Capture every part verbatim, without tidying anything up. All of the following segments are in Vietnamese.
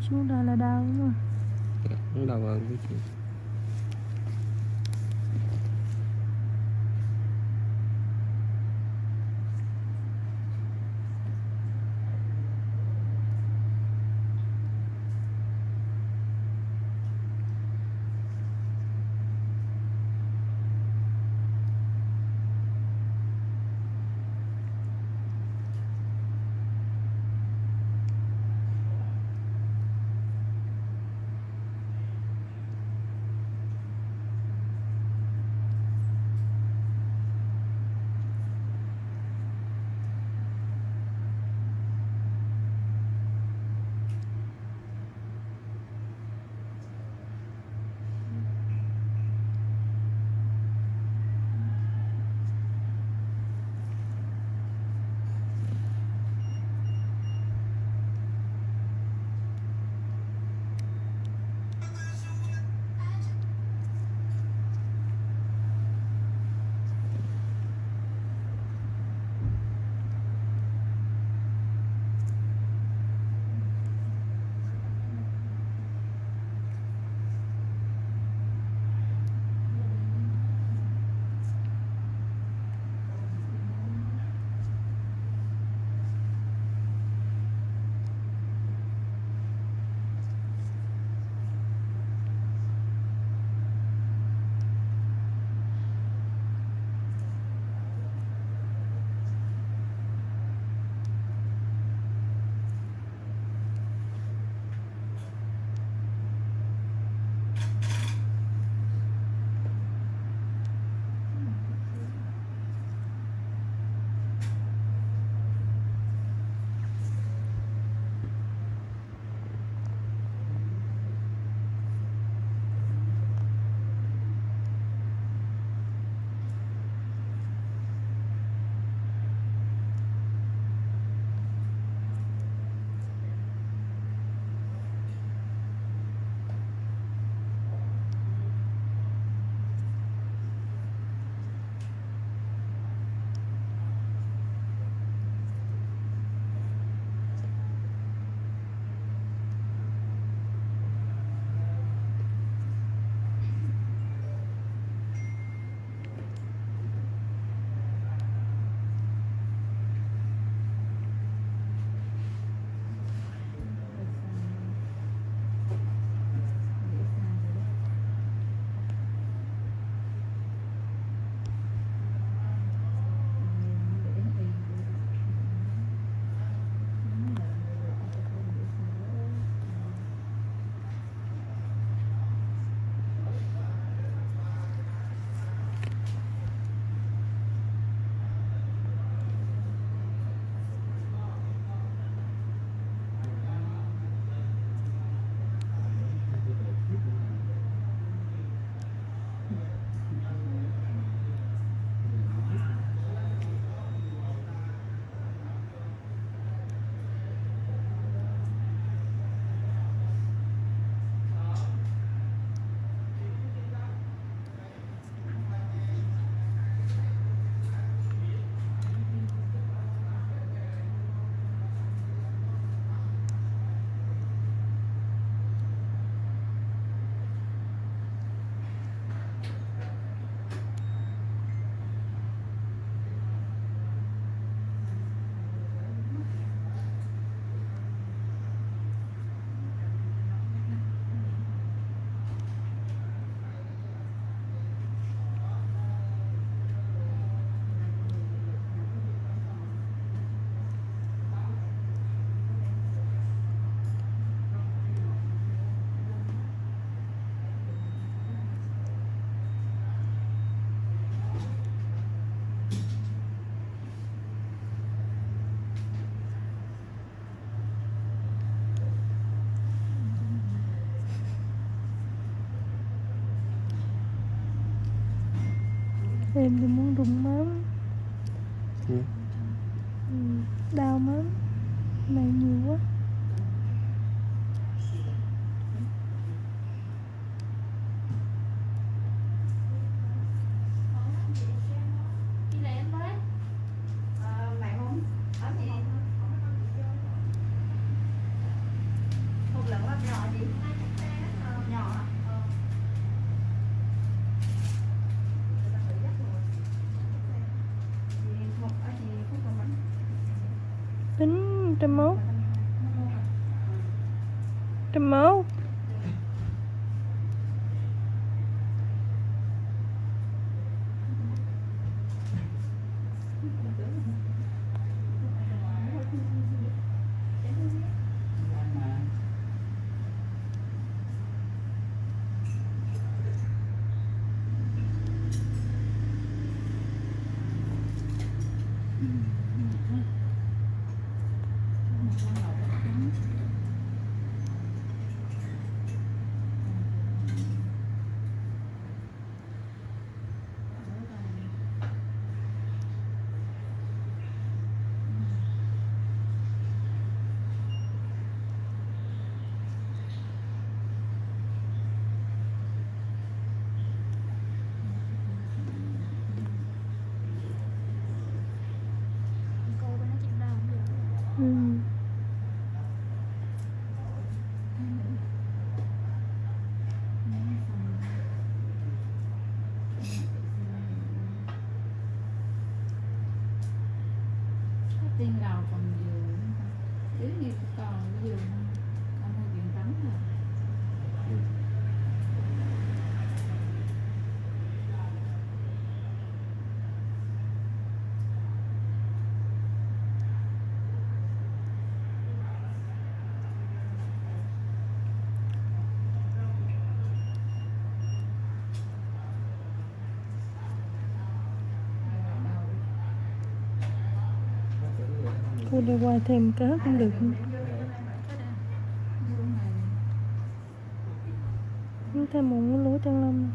xuống đây là đau đúng không? Dạ, nó đau hơn cái chị. Em thì muốn rụng máu. Ừ. Ừ, đau máu này nhiều quá. Một lần Tính trăm mốt trăm mốt ừ. Tiên lầu còn giường, nếu như còn giường con mua giường tắm rồi. Cô đi qua thêm cái cũng được. Thêm một cái lúa chân lông.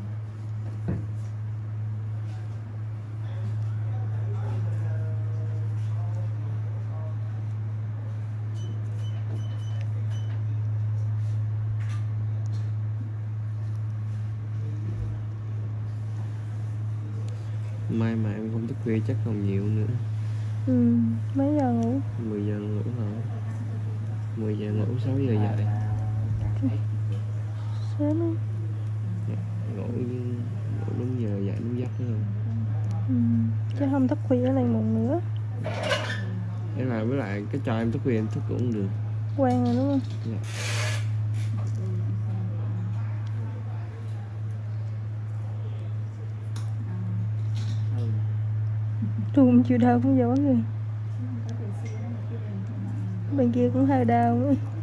Mai mà em không thức khuya chắc còn nhiều nữa. Ừ, mấy giờ ngủ? mười giờ ngủ hả? mười giờ ngủ, sáu giờ dậy. Sớm á. Dạ, ngủ, ngủ đúng giờ dậy đúng giấc nữa. Ừ, chứ không thức khuya lại một nữa. Thế là với lại cái trò em thức khuya em thức cũng không được. Quen rồi đúng không? Dạ. Tôi cũng chịu đau cũng giỏi rồi. Bên kia cũng hơi đau nữa.